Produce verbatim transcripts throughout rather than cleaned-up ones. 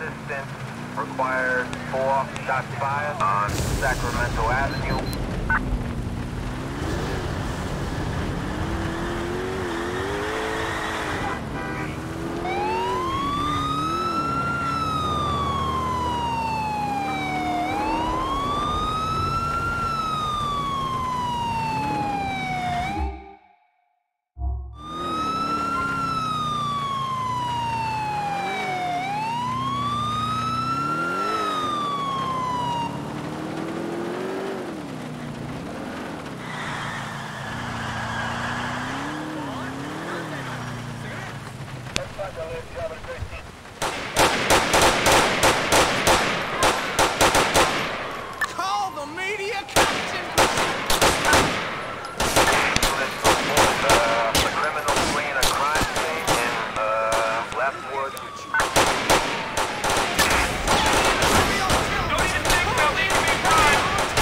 assistance required. Four shots fired on Sacramento Avenue. Call the media, Captain! The criminal fleeing a crime scene in uh, Leftwood. Don't even think about leaving me prime!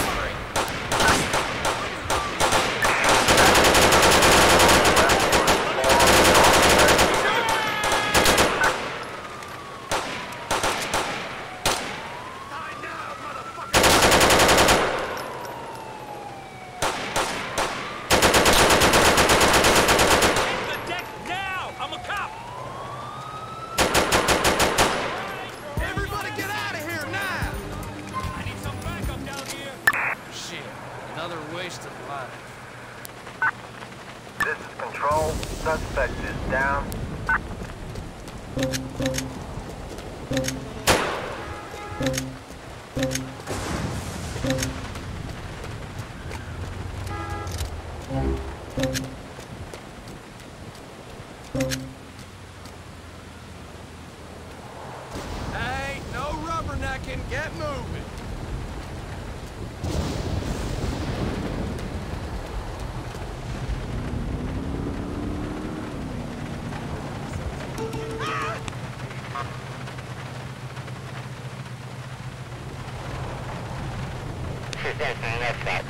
Another waste of life. This is Control. Suspect is down. Hey, no rubbernecking. Get moving. That's that.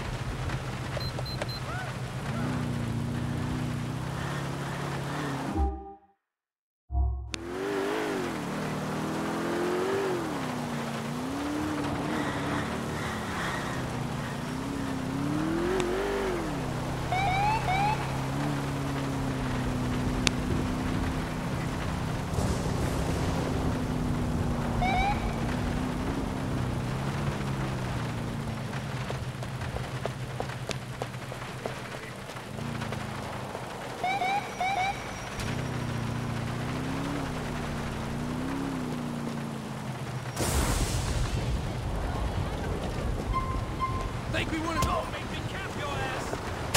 Think we wanna go? Make me cap your ass!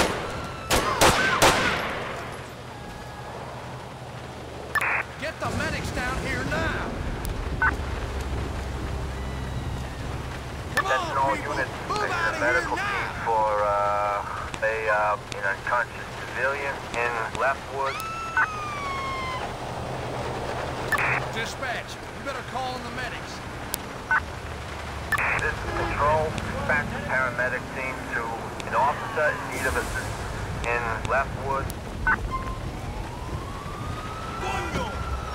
Get the medics down here now! Come Attention on, all people! units, Move there's out a of medical here team now! for uh, a uh, an unconscious civilian in Leftwood. Dispatch, you better call in the medics. This is Control. Dispatch the paramedic team to an officer in need of assistance in Leftwood. Bungo!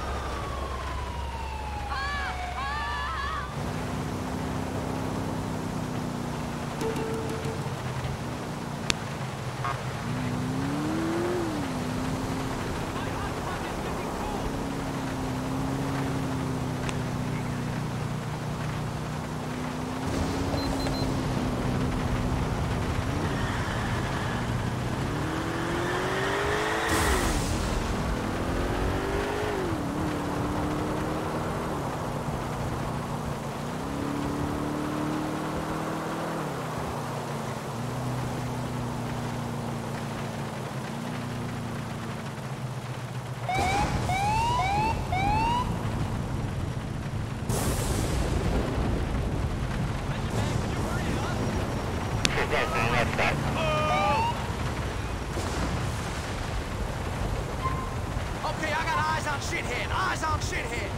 Okay, I got eyes on shithead. Eyes on shithead.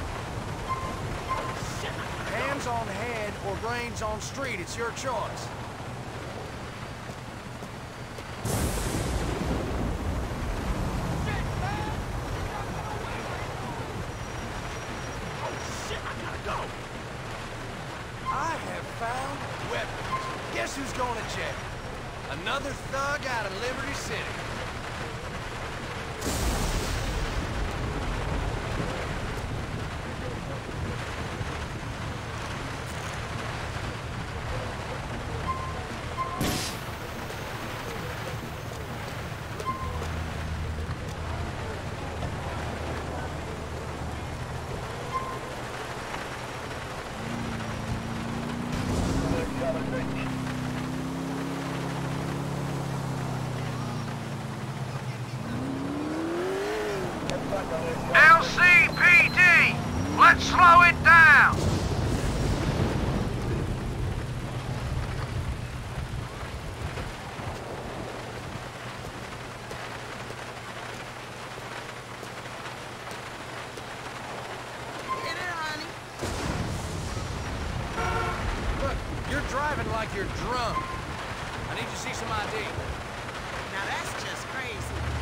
Hands on head or brains on street. It's your choice. Oh shit, I gotta Guess who's going to jail? Another thug out of Liberty City. L C P D, let's slow it down. Hey there, honey. Look, you're driving like you're drunk. I need to see some I D. Now that's just crazy.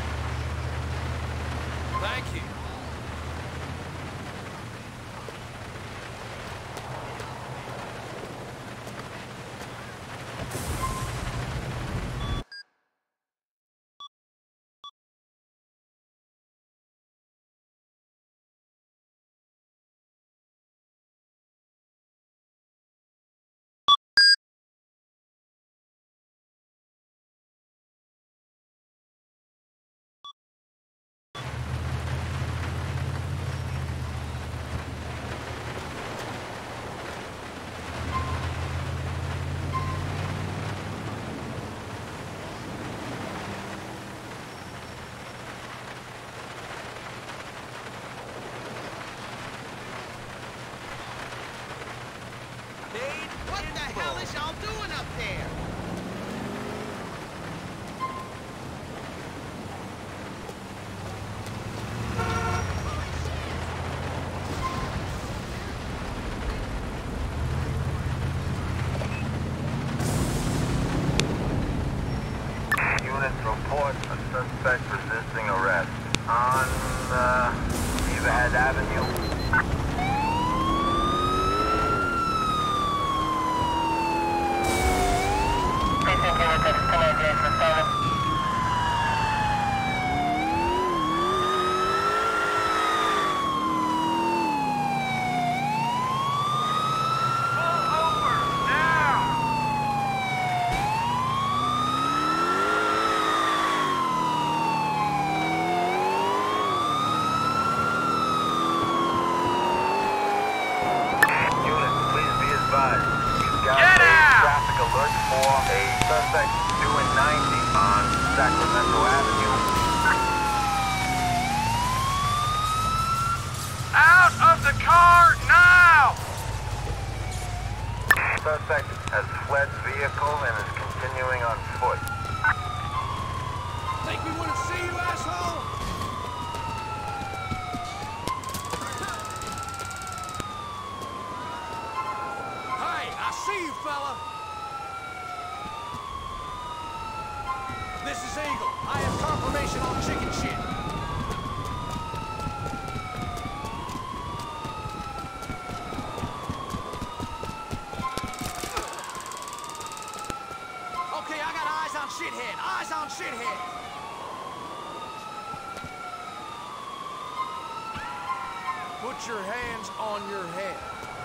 Thank you. What the hell is y'all doing up there? Units report a suspect resisting arrest on uh, Beaverhead Avenue. For a suspect doing ninety on Sacramento Avenue. Out of the car now! Suspect has fled vehicle and is continuing on foot. Think we want to see you, asshole? Hey, I see you, fella. This is Eagle. I have confirmation on chicken shit. Okay, I got eyes on shithead. Eyes on shithead. Put your hands on your head.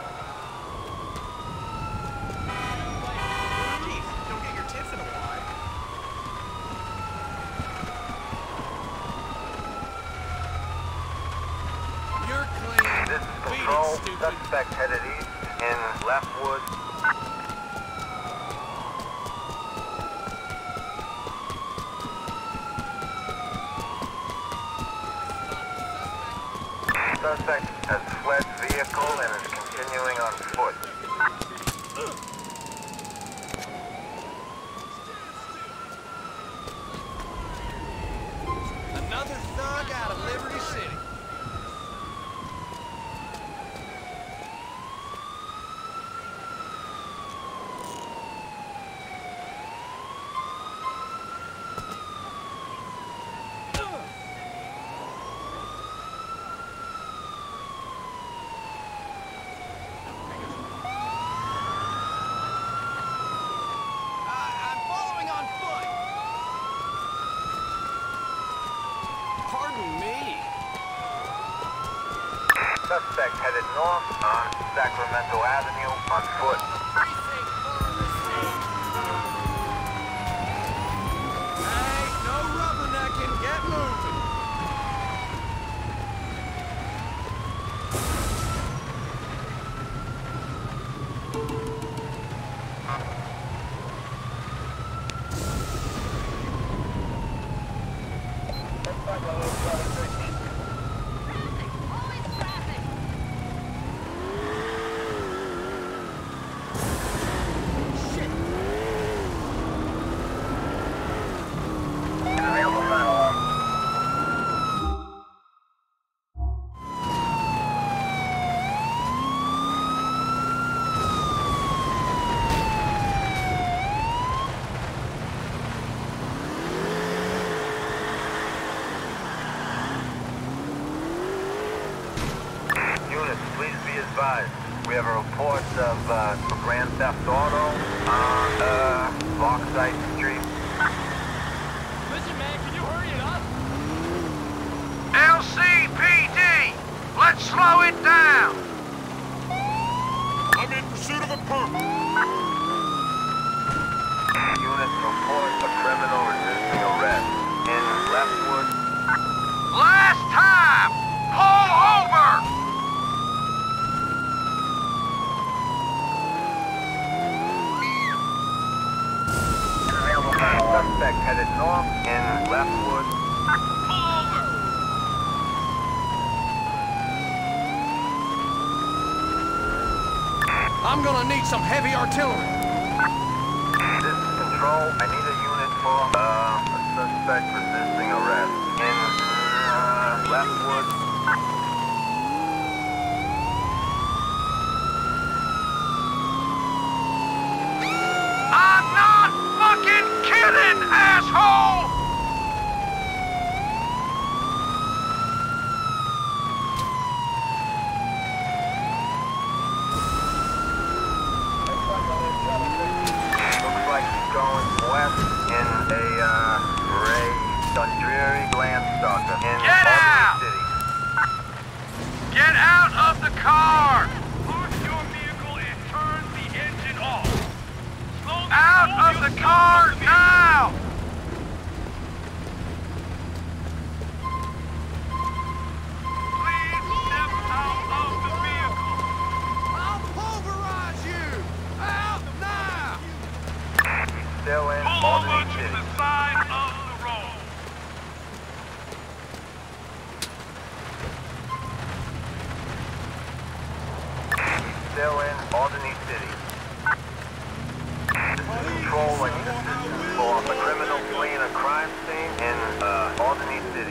Jeez, don't get your tits in a wad. You're clean. This is Beat Patrol. it, stupid. Suspect headed east in Leftwood. Suspect has fled vehicle and is continuing on foot. Another thug out of Liberty City. Suspect headed north on Sacramento Avenue on foot. Hey, no rubbernecking. Get moving. We have a report of uh, Grand Theft Auto on uh, Bauxite Street. Listen, man, can you hurry it up? L C P D! Let's slow it down! I'm in pursuit of a perp. Unit report a criminal resisting arrest in Leftwood. Last time! Pull over! Suspect headed north in Leftwood. Pull over! I'm gonna need some heavy artillery. This is Control. I need a unit for uh, a suspect resisting arrest in uh, Leftwood. I'm not fucking kidding, asshole! Looks like he's going west in a uh, gray Dundreary Landstalker in Get out! Albany City. Get out of the car! Park your vehicle and turn the engine off. Slow out of the car now! Please step out of the vehicle. I'll pulverize you! Out now! He's still in Pull over Albany to City. the side of the road. He's still in Albany City. This is Control. I need assistance for a criminal fleeing a crime scene in uh, Albany City.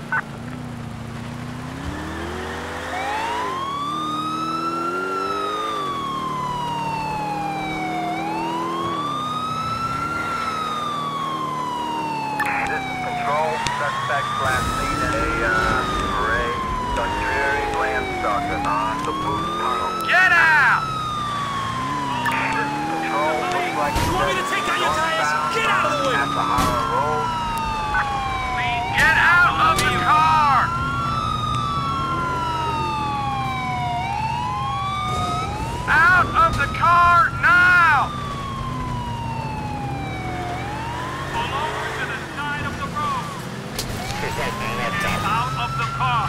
This is Control. Suspect last seen in a uh, gray Dundreary Landstalker on the Booth Tunnel. Get out! This is Control. Looks like You want me to take out your tires? Get out of the way! At the Howard Road. Get out of the car! Out of the car now! Pull over to the side of the road. Get out of the car.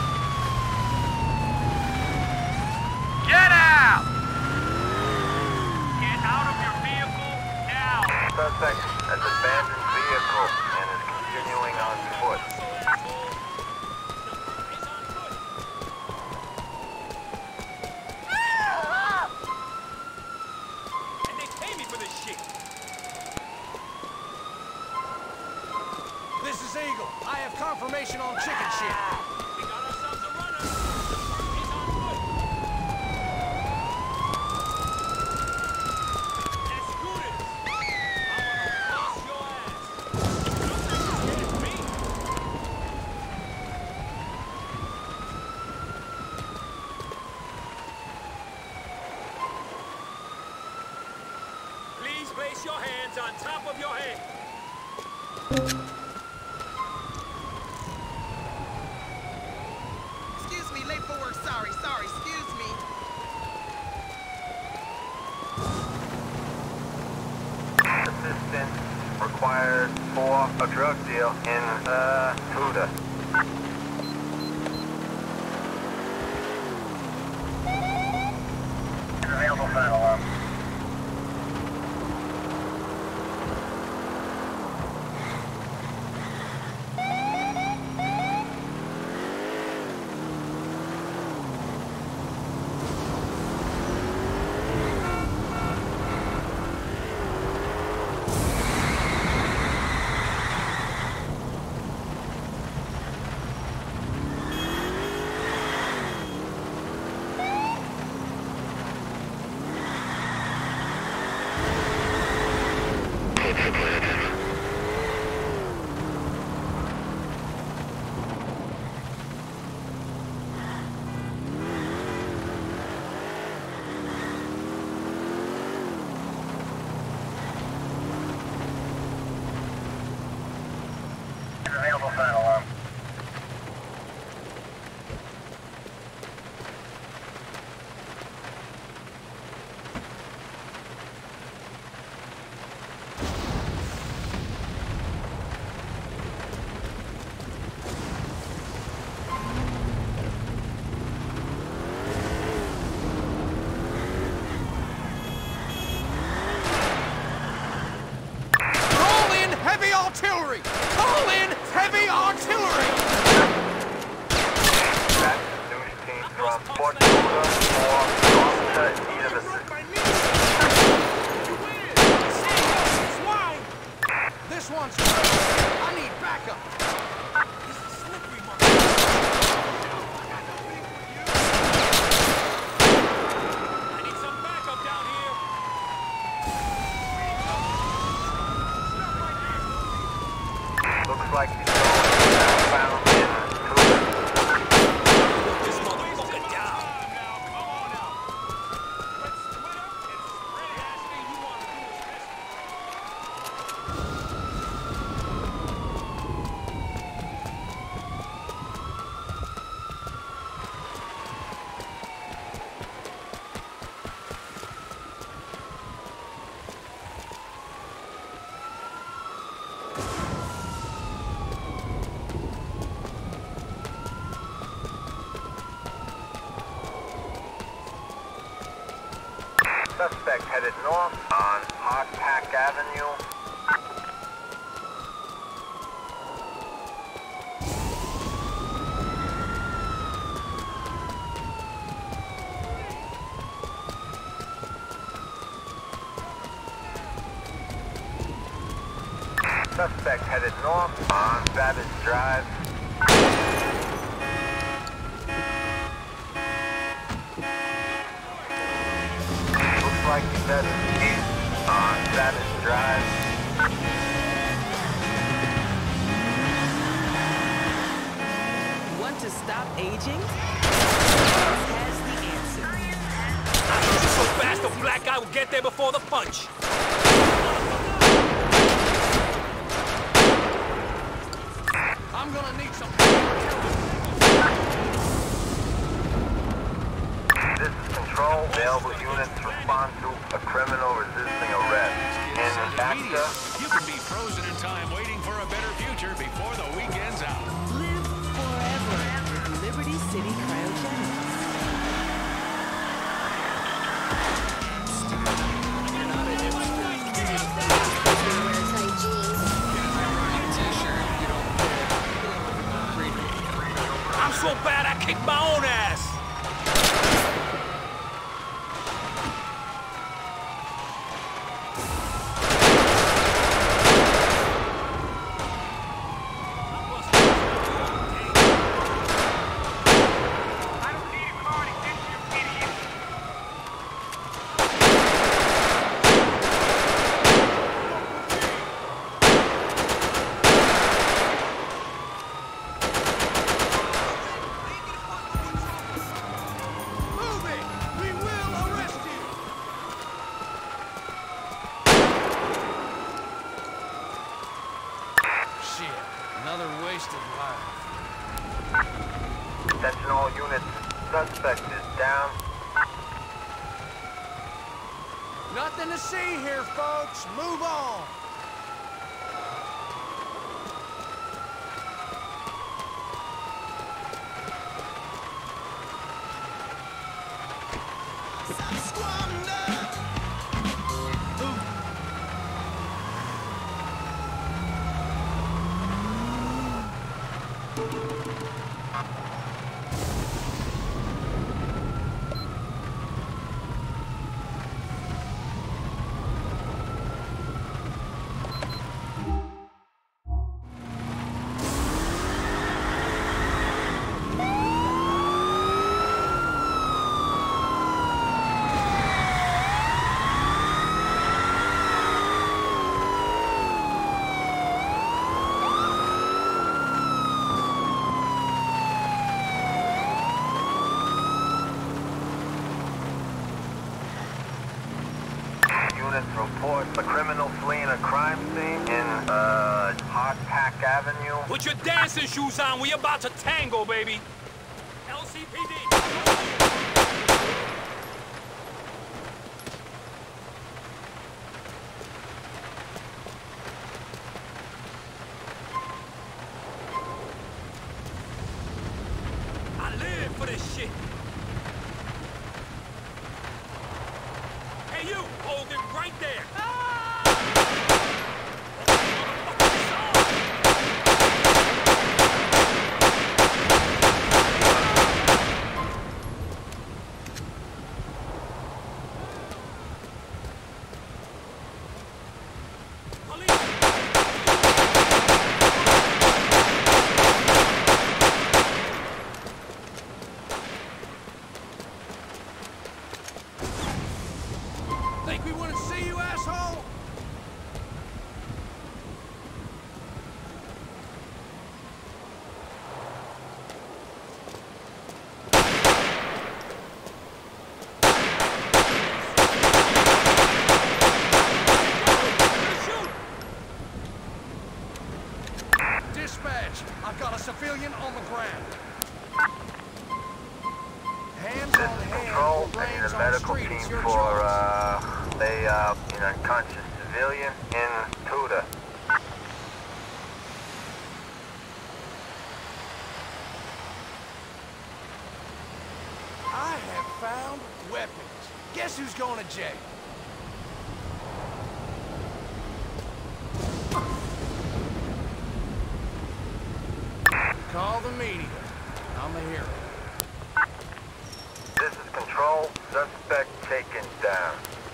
Get out! Get out of your vehicle now! Suspect has abandoned vehicle and is continuing on foot. And they pay me for this shit. This is Eagle. I have confirmation on chicken shit. We got ourselves a runner. He's on foot. Let's do this. I wanna bust your ass. You think you're scared of me? Please place your hands on top of your head. Excuse me, late for work, sorry, acquired for a drug deal in, uh, Huda. Available final alarm. Available final alarm. Call in heavy artillery! Call in heavy artillery! That's the news team from Fort Huda or North to either the This one's I need backup! I need some backup down here. looks like he's going found in Huda. This motherfucker down. Come on now. Let's split up and spread. The last thing you want to do is miss. Suspect headed north on Hardtack Avenue. Suspect headed north on Babbage Drive. Looks like he's headed east on Babbage Drive. Want to stop aging? This has the answer. So fast the black guy will get there before the punch. I'm gonna need some This is Control. Available units respond to a criminal resisting arrest. In Acta, You can be frozen in time waiting for a better future before the weekend's out. Live forever with Liberty City Cryogenics. I'm so bad I kicked my own ass. I don't need a car to get you, idiot. Move it! We will arrest you! Shit, another wasted life. attention all units. Suspect is down. Nothing to see here, folks. Move on. units report a criminal fleeing a crime scene in, uh, Hardtack Avenue. Put your dancing shoes on. We about to tango, baby. L C P D. I live for this shit. Hey, you, hold it right there. Think we want to see you, asshole? Dispatch, I've got a civilian on the ground. Hands This on is hand, Control. I need brains a on medical street. team It's your for, choice. uh, a, uh, an unconscious civilian in Tudor. I have found weapons. Guess who's going to jail? Call the media. I'm the hero. This is Control. Suspect taken down.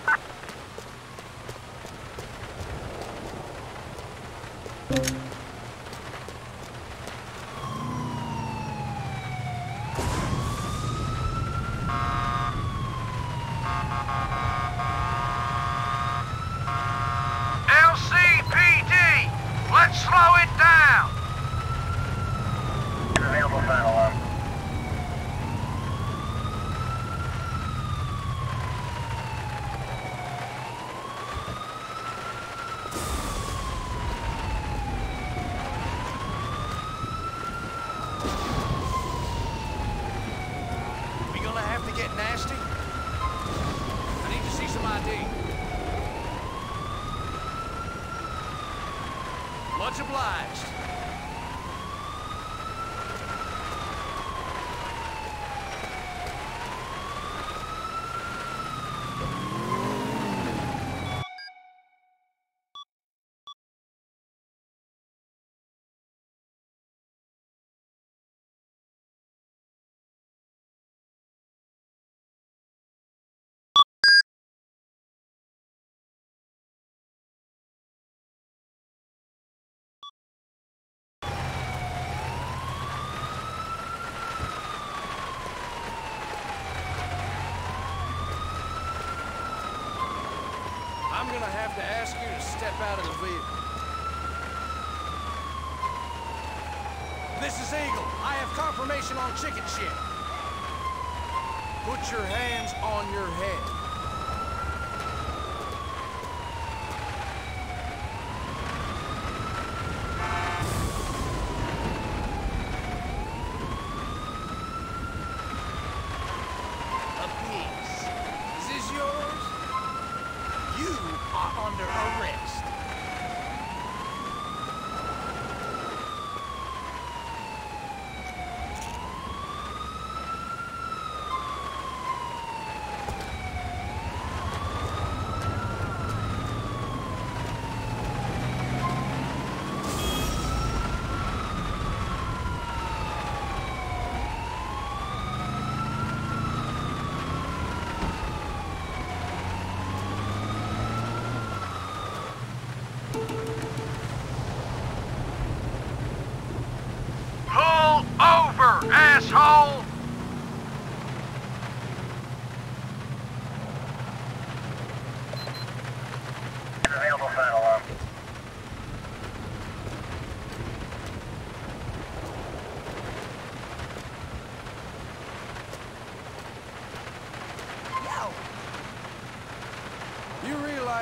L C P D, let's slow it down. Available final alarm. We gonna have to get nasty? I need to see some I D. Much obliged. I'm gonna have to ask you to step out of the vehicle. This is Eagle. I have confirmation on chicken shit. Put your hands on your head. A piece. Is this yours? You are under arrest.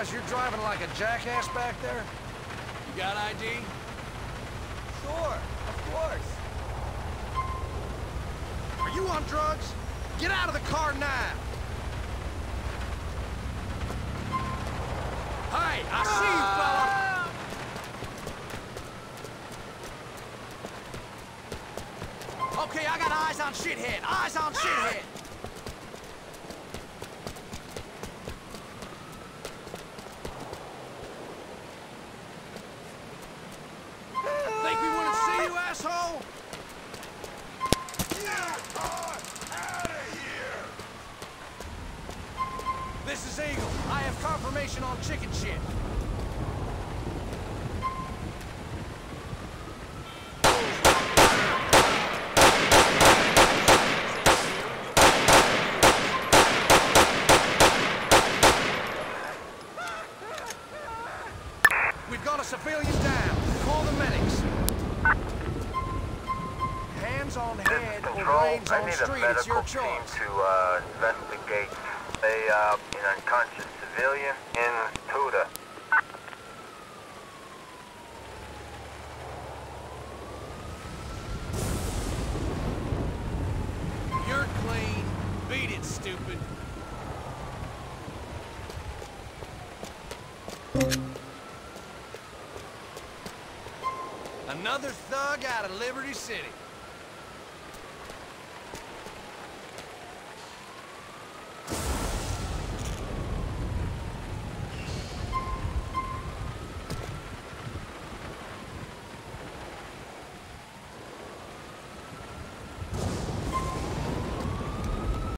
realize you're driving like a jackass back there? You got I D? Sure, of course. Are you on drugs? Get out of the car now! Hey, I see you, fella! Okay, I got eyes on shithead. Eyes on shithead. Think we wouldn't see you, asshole? Out of here! This is Eagle. I have confirmation on chicken shit. We've got a civilian down. Call the medics. Hands on This is head or Control. reins I on need a street. It's your medical team choice. to uh, investigate a uh, an unconscious civilian in Tuda. You're clean. Beat it, stupid. Another thug out of Liberty City.